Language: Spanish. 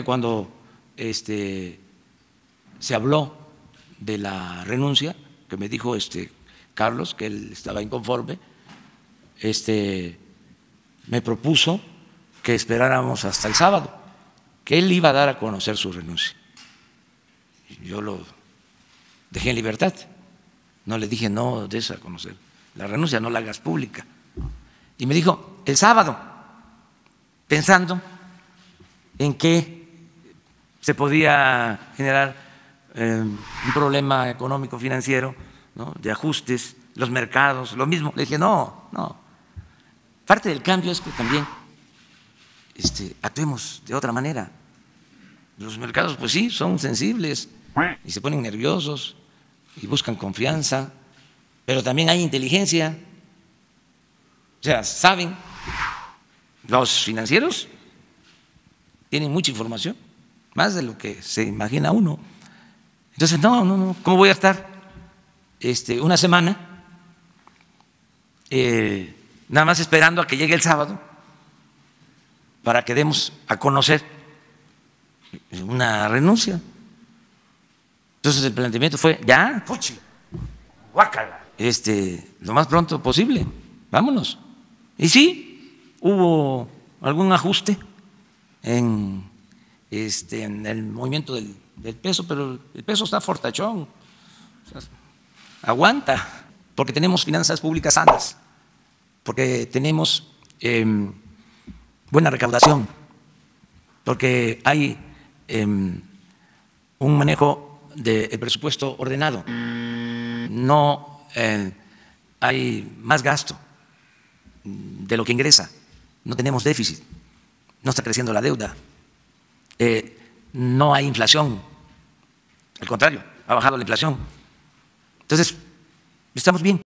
Cuando se habló de la renuncia, que me dijo Carlos, que él estaba inconforme, me propuso que esperáramos hasta el sábado, que él iba a dar a conocer su renuncia. Yo lo dejé en libertad, no le dije no des a conocer la renuncia, no la hagas pública. Y me dijo el sábado, pensando en que se podía generar un problema económico financiero, ¿no?, de ajustes, los mercados, lo mismo. Le dije no. Parte del cambio es que también actuemos de otra manera. Los mercados, pues sí, son sensibles y se ponen nerviosos y buscan confianza, pero también hay inteligencia. O sea, saben, los financieros tienen mucha información, más de lo que se imagina uno. Entonces, no, ¿cómo voy a estar una semana nada más esperando a que llegue el sábado para que demos a conocer una renuncia? Entonces el planteamiento fue ya, fuchi, guácala, lo más pronto posible, vámonos. Y sí, hubo algún ajuste en el movimiento del peso, pero el peso está fortachón, o sea, aguanta, porque tenemos finanzas públicas sanas, porque tenemos buena recaudación, porque hay un manejo del presupuesto ordenado, no hay más gasto de lo que ingresa, no tenemos déficit, no está creciendo la deuda, no hay inflación, al contrario, ha bajado la inflación. Entonces, estamos bien.